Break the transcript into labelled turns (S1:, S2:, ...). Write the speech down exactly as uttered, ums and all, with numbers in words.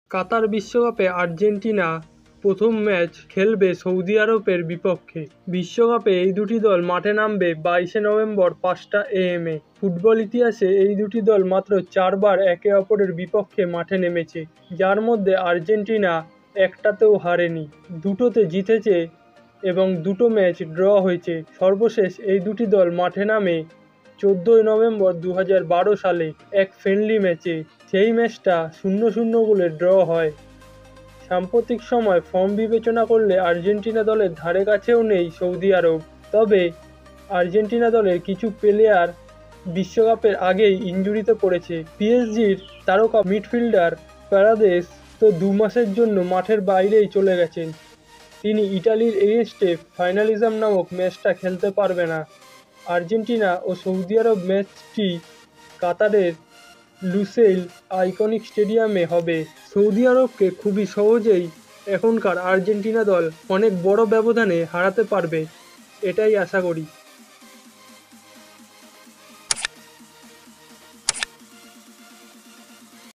S1: কাতার বিশ্বকাপে আর্জেন্টিনা প্রথম ম্যাচ খেলবে সৌদি আরবের বিপক্ষে। বিশ্বকাপে এই দুটি দল মাঠে নামবে বাইশে নভেম্বর পাঁচটা এএম এ। ফুটবল ইতিহাসে এই দুটি দল মাত্র চারবার একে অপরের বিপক্ষে মাঠে নেমেছে, যার মধ্যে আর্জেন্টিনা একটাতেও হারেনি, দুটোতে জিতেছে এবং দুটো ম্যাচ ড্র হয়েছে। সর্বশেষ এই দুটি দল মাঠে নামে চোদ্দোই নভেম্বর দু হাজার বারো সালে এক ফ্রেন্ডলি ম্যাচে। সেই ম্যাচটা শূন্য শূন্য গোলে ড্র হয়। সাম্প্রতিক সময় ফর্ম বিবেচনা করলে আর্জেন্টিনা দলের ধারে কাছেও নেই সৌদি আরব। তবে আর্জেন্টিনা দলের কিছু প্লেয়ার বিশ্বকাপের আগেই ইনজুরিতে পড়েছে। পিএসজির তারকা মিডফিল্ডার প্যারাদেস তো দু মাসের জন্য মাঠের বাইরেই চলে গেছেন। তিনি ইটালির এগেনস্টে ফাইনালিজম নামক ম্যাচটা খেলতে পারবে না। আর্জেন্টিনা ও সৌদি আরব ম্যাচটি কাতারের লুসেইল আইকনিক স্টেডিয়ামে হবে। সৌদি আরবকে খুবই সহজেই এখনকার আর্জেন্টিনা দল অনেক বড় ব্যবধানে হারাতে পারবে, এটাই আশা করি।